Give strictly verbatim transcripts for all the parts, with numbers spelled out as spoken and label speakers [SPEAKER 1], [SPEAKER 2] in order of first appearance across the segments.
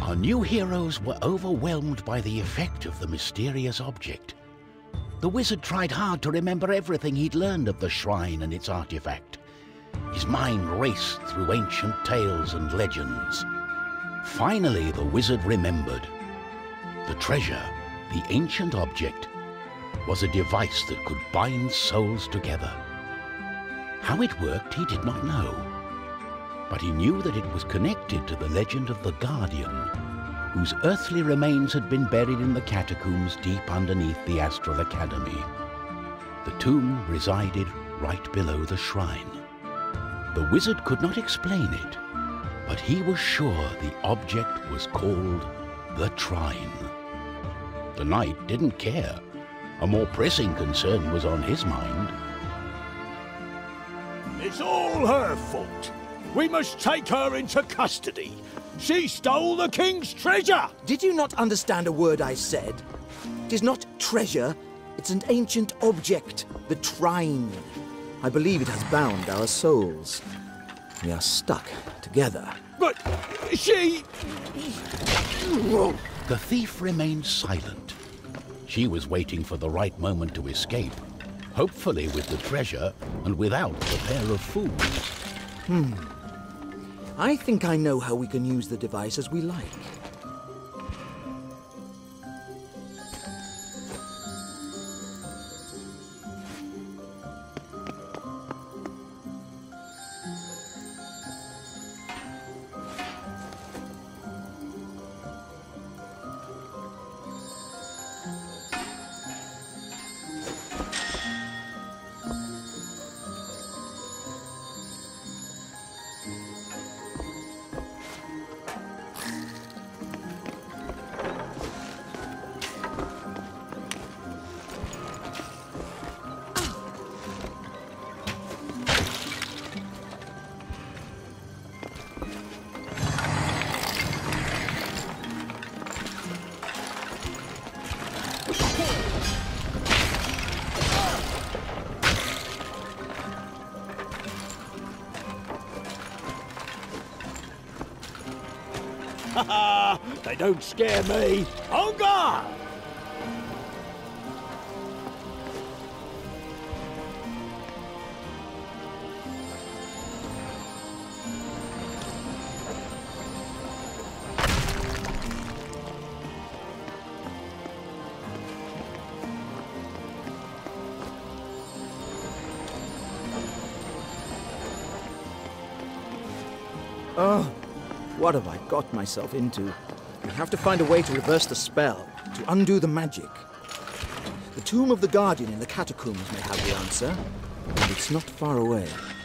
[SPEAKER 1] Our new heroes were overwhelmed by the effect of the mysterious object. The wizard tried hard to remember everything he'd learned of the shrine and its artifact. His mind raced through ancient tales and legends. Finally, the wizard remembered. The treasure, the ancient object, was a device that could bind souls together. How it worked, he did not know. But he knew that it was connected to the legend of the Guardian, whose earthly remains had been buried in the catacombs deep underneath the Astral Academy. The tomb resided right below the shrine. The wizard could not explain it, but he was sure the object was called the Trine. The knight didn't care. A more pressing concern was on his mind.
[SPEAKER 2] It's all her fault. We must take her into custody. She stole the king's treasure!
[SPEAKER 3] Did you not understand a word I said? It is not treasure, it's an ancient object, the Trine. I believe it has bound our souls. We are stuck together.
[SPEAKER 2] But she...
[SPEAKER 1] The thief remained silent. She was waiting for the right moment to escape, hopefully with the treasure and without the pair of fools.
[SPEAKER 3] Hmm. I think I know how we can use the device as we like.
[SPEAKER 2] They don't scare me. On guard!
[SPEAKER 3] Oh, what have I got myself into? We have to find a way to reverse the spell, to undo the magic. The tomb of the Guardian in the catacombs may have the answer, and it's not far away.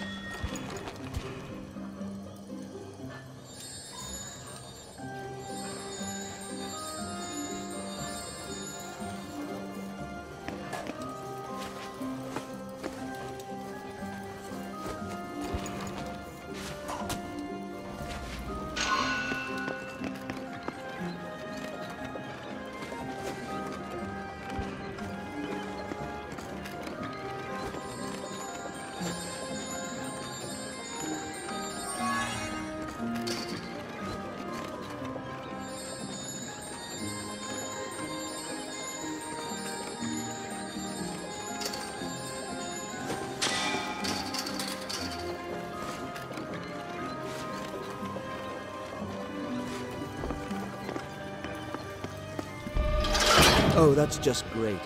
[SPEAKER 3] Oh, that's just great.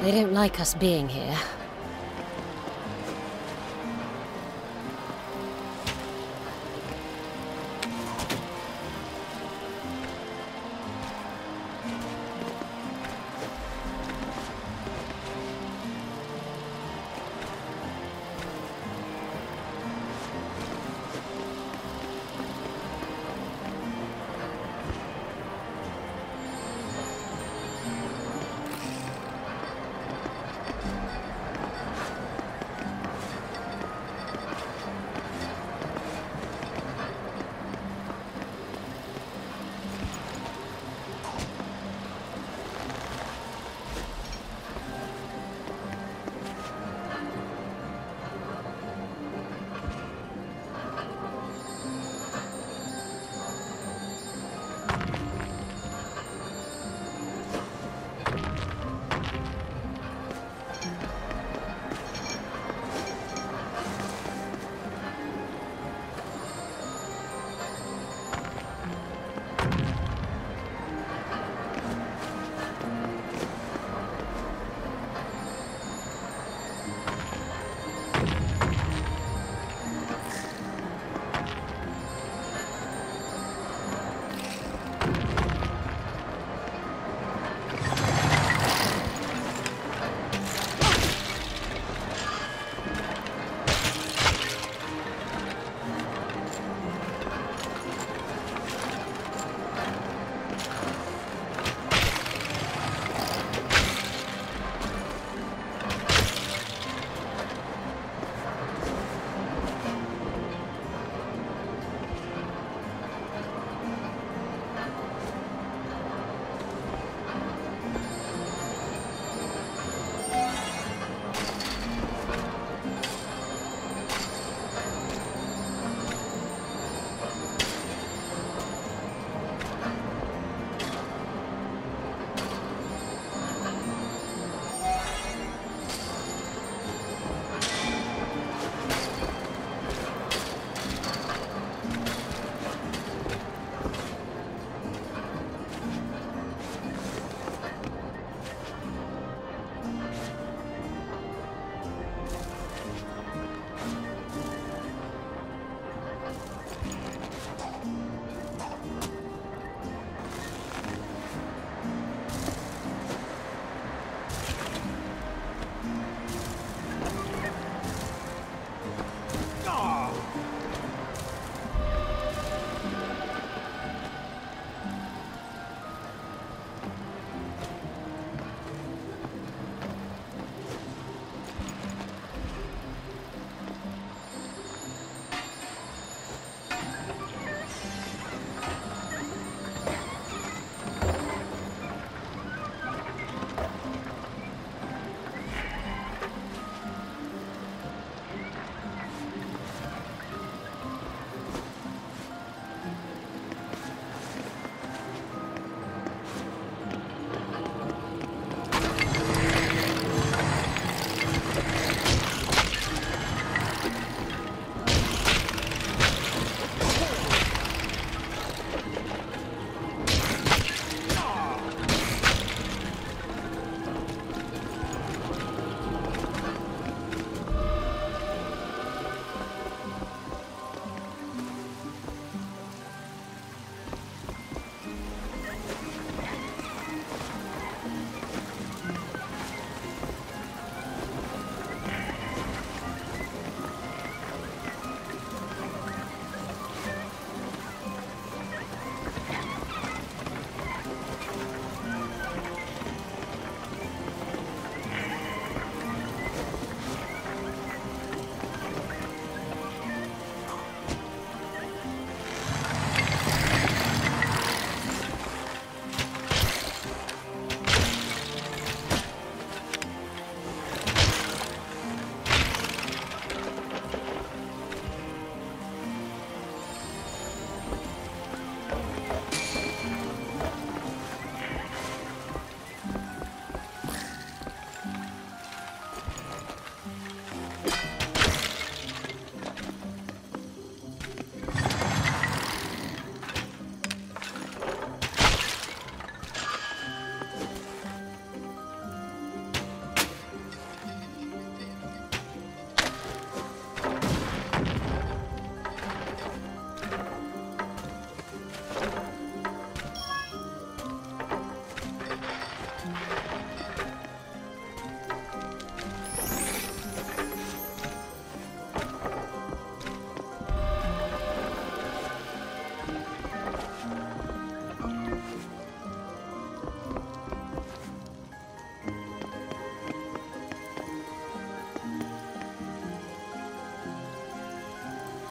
[SPEAKER 4] They don't like us being here.